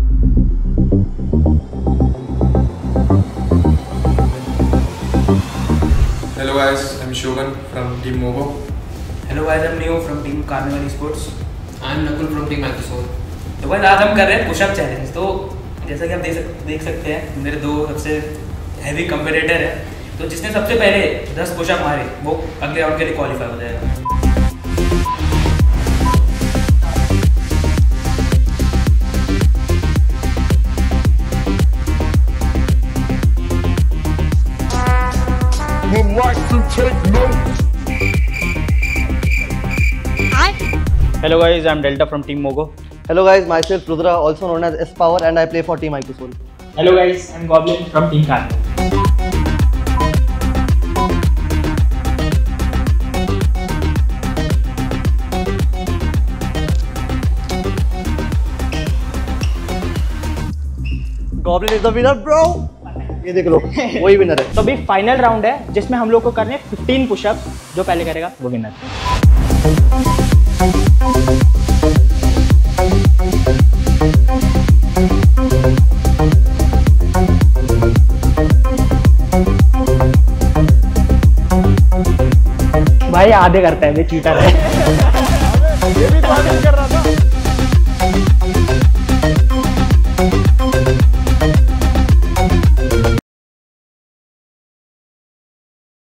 Hello guys, I'm Shogun from Team Mogo. Hello guys, I'm Neo from Team Carnival Esports. I'm Nakul from Team Microsoft. तो भाई आज हम कर रहे हैं पुशअप चैलेंज। तो जैसा कि आप देख सकते हैं मेरे दो सबसे हैवी कंपेटिटर है। तो जिसने सबसे पहले 10 पुशअप मारे वो अगले राउंड के लिए क्वालिफाई हो जाएगा। Hello guys, I'm Delta from Team Mogo. Hello guys, myself Rudra, also known as S-Power, and I play for Team IQSoul. Hello guys, I'm Goblin from Team Carnival. Goblin is the winner, bro. ये देख लो, वही winner है। तो अभी final round है जिसमें हम लोग को करने 15 पुशअप। जो पहले करेगा वो विनर। भाई आधे करता है, ये चीटर है। ये भी तो आधे कर रहा था।